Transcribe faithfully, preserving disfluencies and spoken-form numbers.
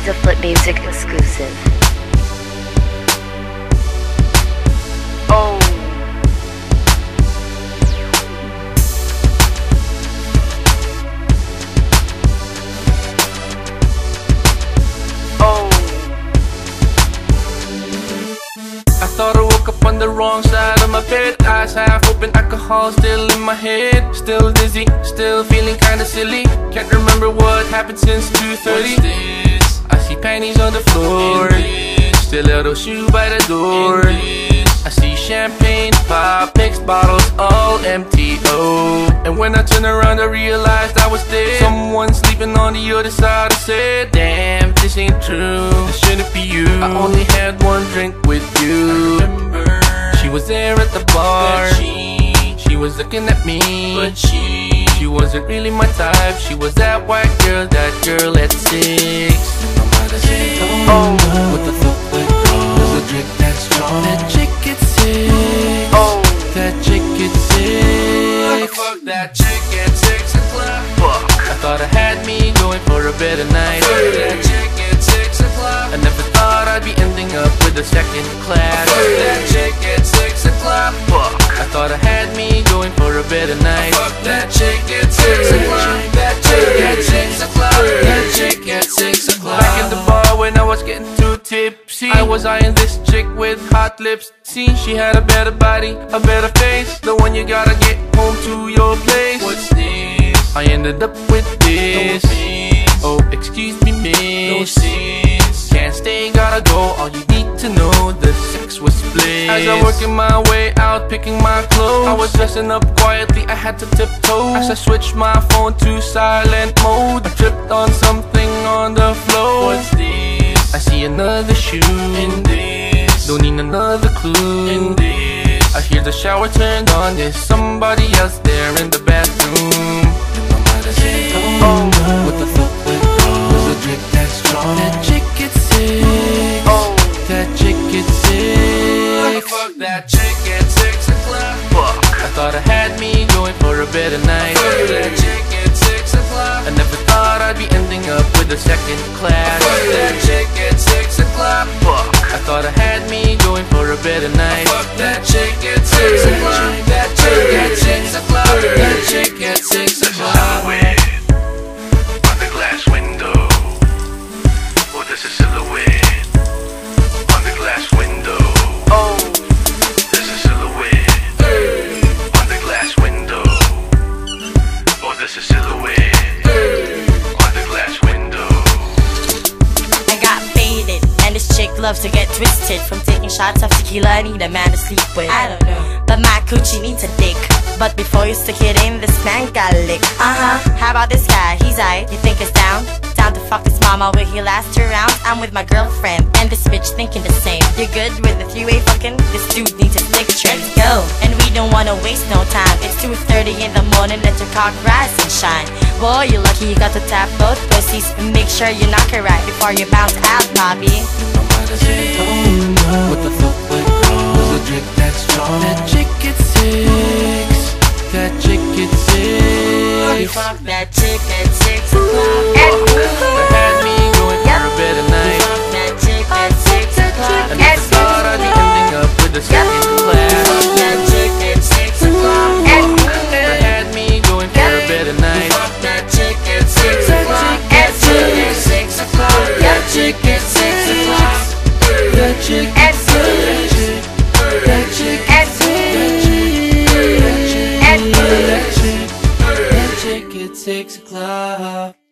is a Flip Music exclusive. Oh. Oh. I thought I woke up on the wrong side of my bed. Eyes half open, alcohol still in my head. Still dizzy, still feeling kinda silly. Can't remember what happened since two thirty. I see panties on the floor, stiletto shoe by the door. I see champagne pop, mixed bottles all empty, oh. And when I turn around I realized I was dead. Someone sleeping on the other side. I said, damn, this ain't true, this shouldn't be you. I only had one drink with you. I remember she was there at the bar. She, she was looking at me, but she, she wasn't really my type. She was that white girl, that girl at six. Oh. What the fuck went wrong? There's a drink that's strong. That chick gets sick. Oh. That chick gets sick. What the fuck? That chick at six o'clock. Fuck. I thought I had me going for a better night. Fuck that chick at six o'clock. I never thought I'd be ending up with a second class. Fuck that chick at six o'clock. Fuck. I thought I had me going for a better night. Fuck that chick at six o'clock. That chick at six o'clock. That chick at six o'clock. Back in the bar when I was getting too tipsy, I was eyeing this chick with hot lips. See, she had a better body, a better face, the one you gotta get home to your place. What's this? I ended up with this. Oh, excuse me, miss. Can't stay, gotta go. All you need to know, the sex was bliss. As I'm working my way out, picking my clothes, I was dressing up quietly, I had to tiptoe. As I switched my phone to silent mode, I tripped on something on the floor. What's this? I see another shoe in this. Don't need another clue in this. I hear the shower turned on, there's somebody else there in the bathroom. Oh, what the fuck went wrong? There's a drink that's strong. That chick gets sick. Oh. That chick gets sick. What the fuck? That chick at six o'clock. Fuck. I thought I had me going for a better night. Fuck that chick at six o'clock. I never thought I'd be ending up with a second class. Fuck that chick at six o'clock. Fuck. I thought I had me going for a better night. Fuck that chick at six o'clock. That chick at six o'clock. That chick at six o'clock. On the glass window. Oh, there's a silhouette. On the glass window. Oh. There's a silhouette. On the glass window. Oh, there's a silhouette. On the glass window. I got faded, and this chick loves to get twisted. From taking shots of tequila, I need a man to sleep with. I don't know, but my coochie needs a dick. But before you stick it in, this man got lick. Uh-huh, how about this guy? He's aight, you think it's down? Down to fuck his mama, will he last two rounds? I'm with my girlfriend, and this bitch thinking the same. You're good with the three-way fucking? This dude needs a dick trick. Let's go, and we don't wanna waste no time. It's two thirty in the morning, let your cock rise and shine. Boy, you're lucky you got to tap both pussies. Make sure you knock her right before you bounce out, Bobby. What the fuck went wrong? There's a drink that's strong. That chick gets sick. That chick gets sick. Fuck that chick at six o'clock. I had me going for a better night. Fuck that chick at six o'clock. I never thought I'd be ending up with a second class. Fuck that chick at six o'clock. I had me going for a better night. Fuck that chick at six o'clock. That chick at six o'clock. That chick at six o'clock. That chick at six. That chick at six. That chick at six o'clock.